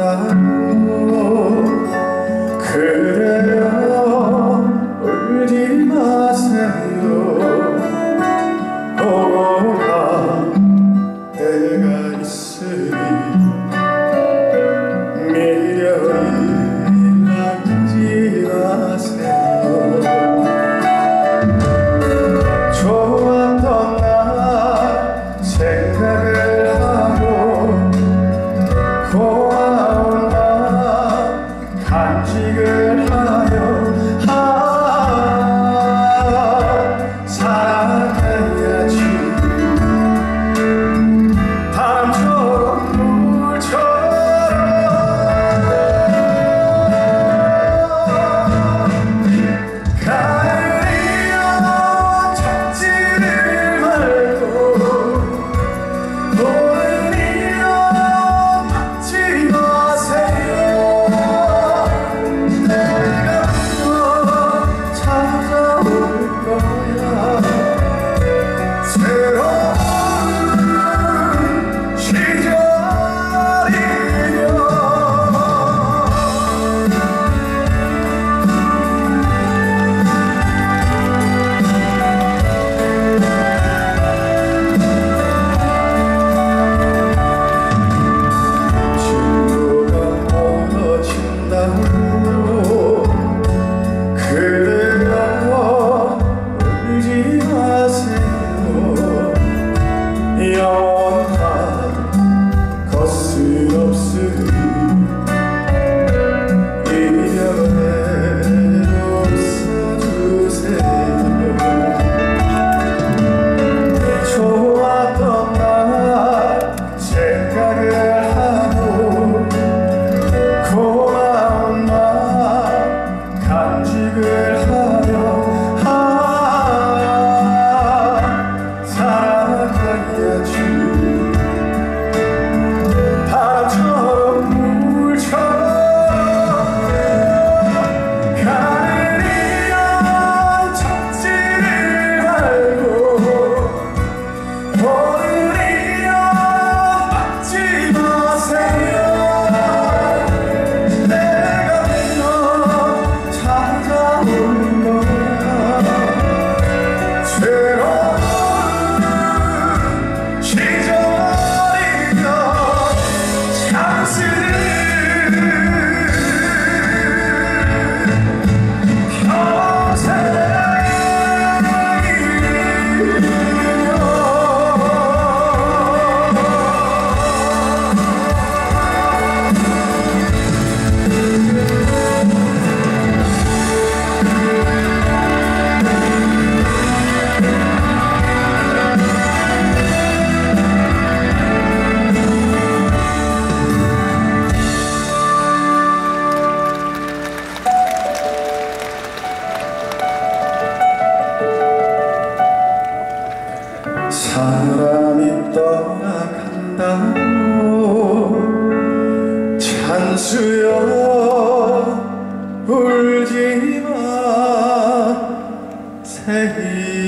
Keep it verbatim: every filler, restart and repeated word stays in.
그래요 울지 마세요. 오고 갈 때가 있으니 미련이 남지 마세요. 좋았던 날 생각을 하고 고마운 날 간직을 하여 아, 사랑해야지. 바람처럼 물처럼 가을이여 찾지를 말고 봄이여 받지 마세요. 내가 또 찾아올 거야. 새로운 시절이여. 친구가 멀어진다고 그래요 울지 마세요. 영원한 것은 없으니 이별에도 써주세요. 좋았던 날 생각을 하고 고마운 날 간직을 하여 아, 사랑해야지. 바람처럼 물처럼 가을이여 찾지를 말고 봄이여 받지 마세요. 내가 또 찾아올 거야. 새로운 시절이여. 찬스를 사람이 떠나간다고 찬수여 울지 마세요.